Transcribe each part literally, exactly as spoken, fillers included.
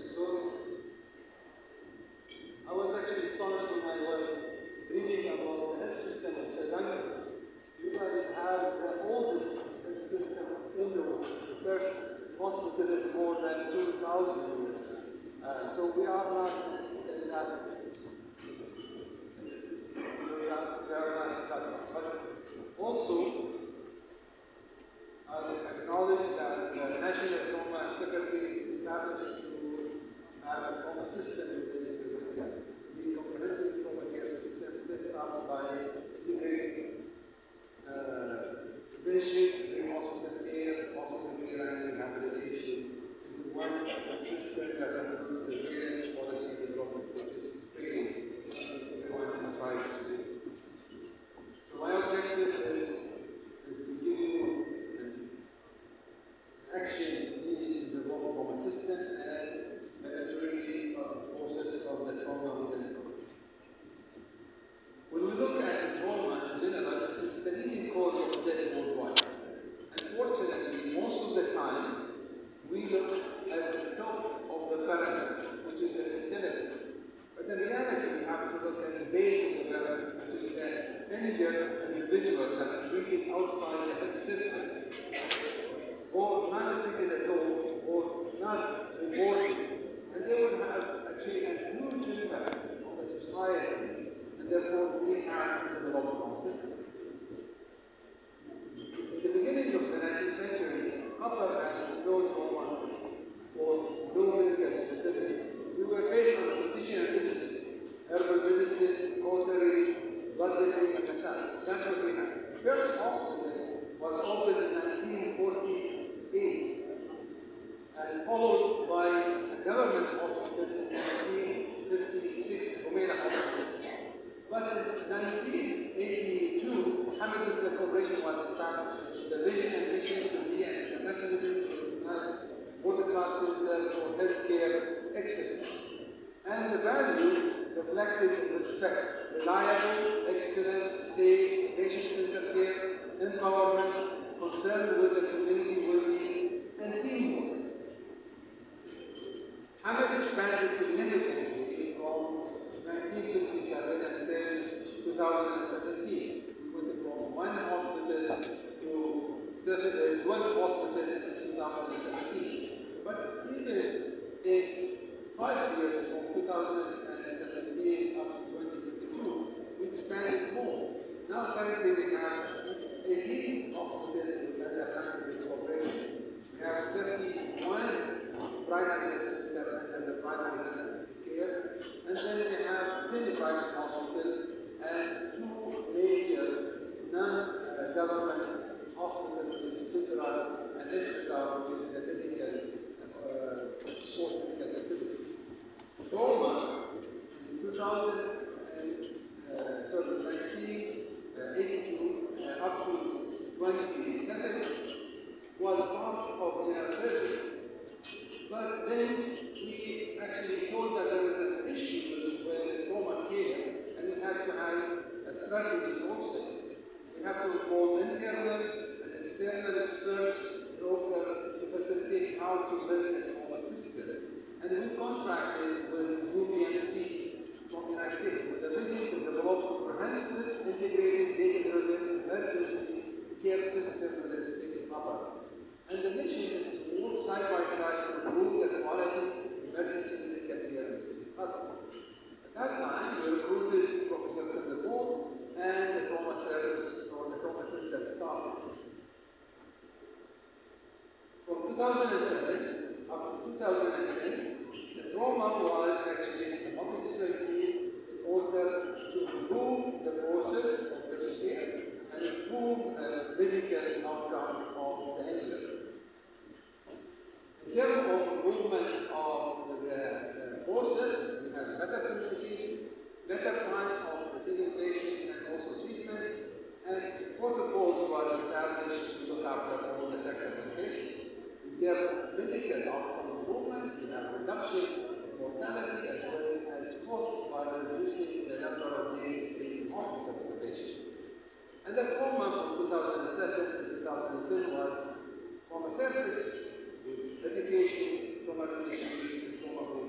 So I was actually astonished when I was reading about the health system in Sri Lanka. You guys have the oldest health system in the world. The first hospital is more than two thousand years. Uh, so we are not in that. We are, we are not in that. But also, I acknowledge that the National Trauma Secretary established to have a trauma system in the Sri Lanka. The comprehensive trauma care system set up by integrating uh, prevention, hospital care, hospital care, and rehabilitation into one system that includes surveillance, policy development, which is really everyone is trying to do. So my objective is, is to give you an action needed in the trauma system and the maturity of the process of the trauma within the trauma. When we look at the trauma in general, it is the leading cause of death worldwide. Unfortunately, most of the time, we look at the top of the pyramid, which is the fertility. But in reality, we have to look at the base of the pyramid, which is the injured individual that are treated outside the health system, or not treated at all, or not reported. And they will have actually a huge impact on the society, and therefore we have to develop our system. In the beginning of the nineteenth century, copper and low trauma or low medical facility, we were based on traditional medicine, herbal medicine, cautery, blood thinning, and massage. That's what we had. The first hospital was opened in nineteen forty-eight and followed by a government hospital in nineteen fifty-six, Rumeila Hospital. But in nineteen eighty-two, Hamid Medical Corporation was established. The vision and mission to be an internationally recognized world-class center for healthcare excellence. And the value reflected in respect, reliable, excellent, safe, patient-centered care, empowerment, concern with the community well-being, and teamwork. Hamid expanded significantly from nineteen fifty-seven until two thousand seventeen. We went from one hospital to twelve hospitals in two thousand seventeen. But even in five years, from two thousand seventeen up to twenty twenty-two, we expanded more. Now currently we have eighteen hospitals under Hamid Corporation. We have thirty-one primary health centers under the primary health care, and then we have ten private hospitals and two major non-government hospitals, which is Central and Espetar, which is a medical uh, sport medical facility. Trauma in two thousand, uh, sorry, nineteen eighty-two uh, up to twenty seven was part of general surgery. But then we actually thought that there was an issue with trauma care, and we had to have a strategy process. We have to involve internal and external experts in order to facilitate how to build a trauma system. And we contracted with U P M C from the United States with the vision to develop a comprehensive, integrated, data-driven emergency care system within the state of Papa. And the mission is to work side by side to improve the quality emergency medical care in the state of Papa. At that time, we recruited Professor Kundapur and the trauma service or the trauma center staff. From two thousand seven up to two thousand ten, the trauma was actually a multidisciplinary team in order to improve the process of patient care and improve the medical outcome of the injured. In terms of improvement of the uh, process, we have better communication, better time of receiving patient and also treatment, and protocols was established to look after all the sectors of patient. In terms of medical outcome improvement, we have reduction of mortality as well as cost by reducing the number of days stayed in hospital for the patient. And the trauma from two thousand seven to two thousand ten was trauma service, with education, trauma redistribution, trauma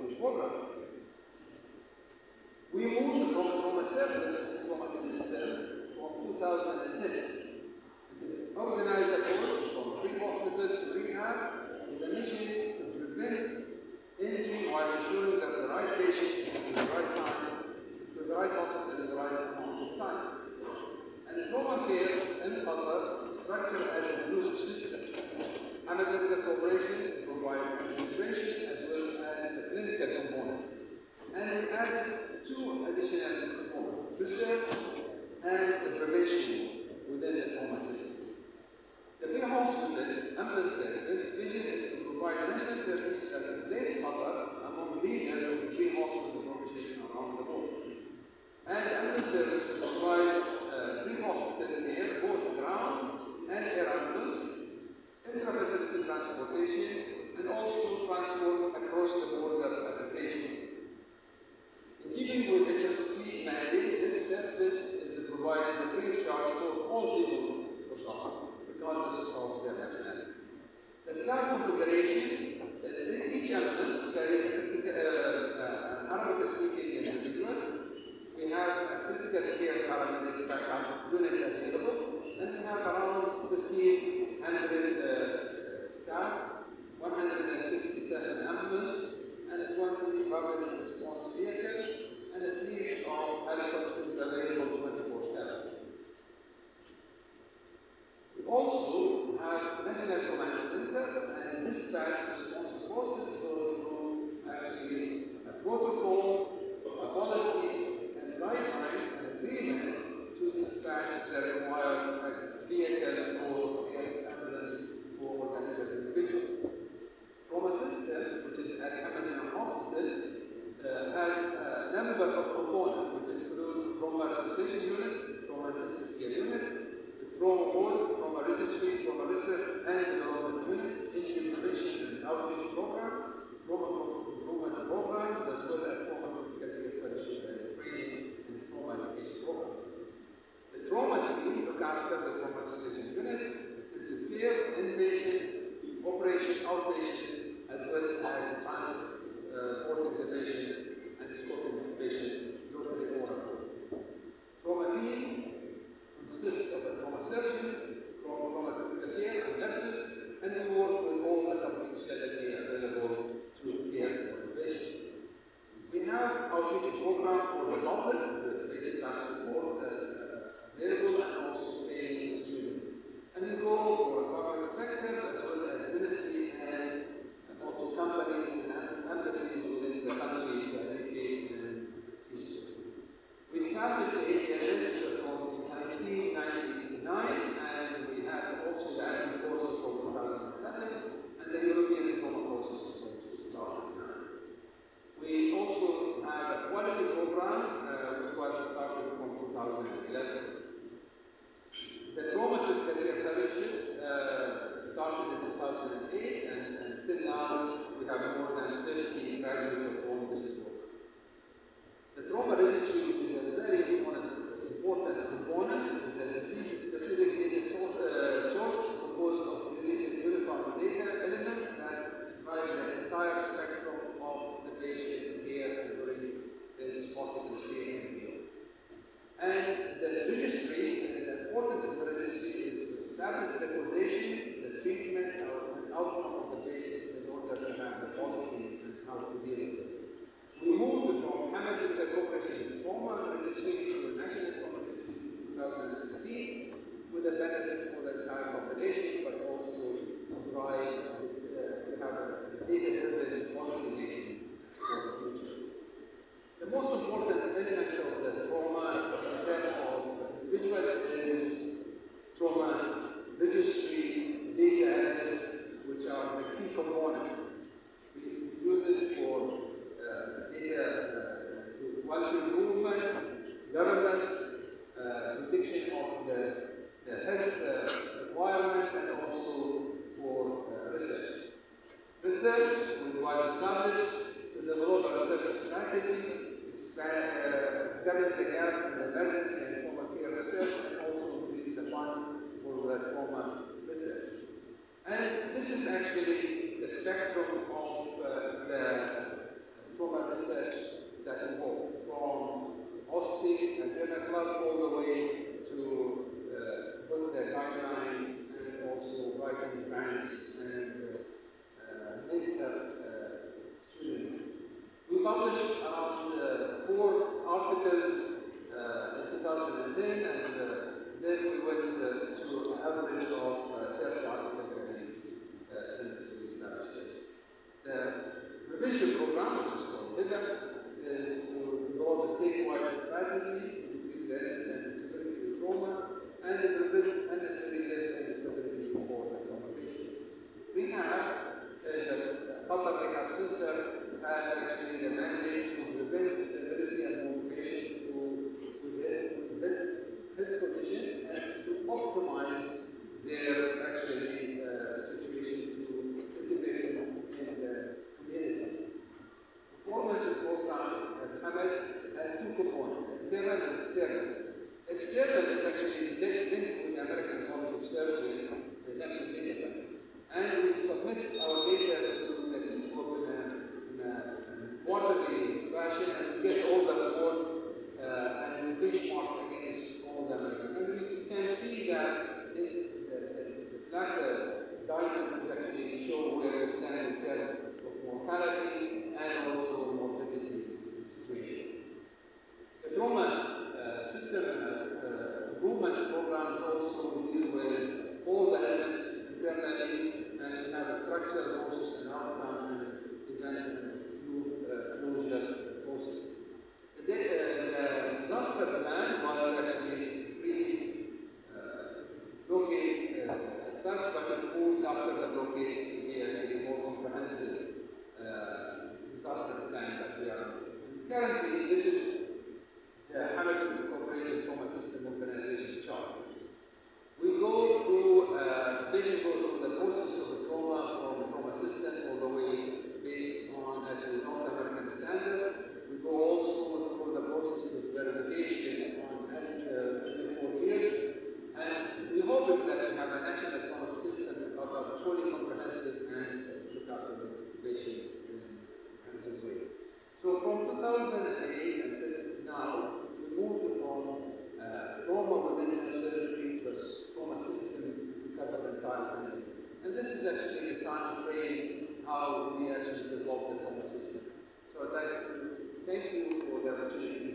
service from a system from two thousand ten. It is an organized approach from pre-hospital to rehab with a mission to prevent injury while ensuring that the right patient is in the right time, to the right hospital in the right amount of time. And trauma care and other structured as an inclusive system. Analytical cooperation provide administration as well as the clinical component. And we added two additional components, research and the prevention within the trauma system. The pre-hospital ambulance service vision is to provide national services that replace other among leaders of the pre-hospital profession around the world. And the ambulance service provide uh, pre-hospital care, both ground and air ambulance, intra-facility transportation, and also transport across the border of the patient. In keeping with H F C mandate, this service is provided free of charge for all people of Ghana, regardless of their nationality. The staff configuration is each ambulance carries uh, an Arabic-speaking individual. We have a critical care paramedic backup unit available, and we have around fifteen hundred uh, staff, one hundred sixty-seven ambulances, and a twenty rapid response vehicles, and a fleet of helicopters available twenty-four seven. We also have National Command Center and dispatch response forces go through actually a protocol, a policy, and guideline and agreement to dispatch the required vehicle or air ambulance for the injured individual. Trauma system, which is at Hamilton Hospital, uh, has a number of components, which include trauma resuscitation unit, trauma intensive care unit, the trauma board, trauma registry, trauma research and development unit, injury prevention and outreach program, trauma improvement program, as well as trauma critical care fellowship and training and trauma education program. The trauma team look after the trauma resuscitation unit, intensive care, inpatient, operation, outpatient, as well as transporting the patient and escorting the patient locally or abroad. Trauma team consists of a trauma surgeon, trauma critical care and nurses, and we work with all the subspecialty available to care for the patient. We have outreach program for the public, the basic life support uh, available, and also training students. And we go for public sector as well as ministry and also companies and embassies within the country to educate and teach. We established A L S from nineteen ninety-nine, and we had also the admin courses from two thousand seven, and the European diploma courses from two thousand nine. We also have a quality program uh, which was started from two thousand eleven. The Trauma Critical Care Fellowship uh, started in two thousand eight, and until now we have more than fifty graduates from this program. The trauma registry, which is a very important, important component, it is a disease-specific data source, uh, source composed of uniform data elements that describe the entire spectrum of the patient care during this hospital stay and care. And the registry, the importance of the registry is to establish the causation, the treatment, or an outcome of the patient in order to have the policy and how to deal with it. We moved from Hamilton Corporation Trauma Registry to the National Trauma Registry in two thousand sixteen with a benefit for the entire population, but also to provide uh, to have a data-driven policy making for the future. The most important element of the trauma in terms of individual is trauma registry data analysis, which are the key component. We use it for uh, data uh, to quality improvement, governance, uh, prediction of the, the health uh, requirement, and also for uh, research. Research was established to develop a research strategy, Uh, examine the gap in the emergency and trauma care research, and also increase the fund for the trauma research. And this is actually the spectrum of uh, the trauma research that involved from hosting and Trauma Club all the way to uh, put the guideline and also writing grants and uh, mentor uh, students. We published around uh, four articles uh, in two thousand ten, and uh, then we went uh, to an average of uh, thirty articles uh, since we established it. The revision program, which is called HIDA, is to develop a statewide strategy to decrease the incidence and severity of trauma and to prevent unnecessary death and disability for the trauma patient. Rehab is a Qatar Rehab Center has actually the mandate to prevent disability and motivation to with health condition and to optimize their actually uh, situation to integrate them in the community. Performance program at Hamad has two components, internal and external. External is actually linked with the American College of Surgery, the national data, and we submit our data to the key group in a quarterly fashion, and we get all the report uh, and we benchmark against all the American. And you can see that in the, the black uh, diamond is actually show where we stand in terms of mortality and also morbidity situation. The trauma uh, system uh, improvement programs also deal with all the elements internally, and we have a structured process and outcome and event closure process. The, uh, the disaster plan was actually really uh, blockade uh, as such, but it moved after the blockade to be actually more comprehensive uh, disaster plan that we are on. Currently, this is the Hamad Corporation Trauma System Organization chart. We go through, uh, patient goes through the process of the trauma from the trauma system all the way based on actually North American standard. We go also through the process of verification on uh, every four years. And we hope that we have a national trauma system of a truly comprehensive and look after the patient in a comprehensive way. So from two thousand eight until now, we moved from uh, trauma within surgery to a trauma system to cover the entire country. And this is actually the time frame how we actually developed the trauma system. So I'd like to thank you for the opportunity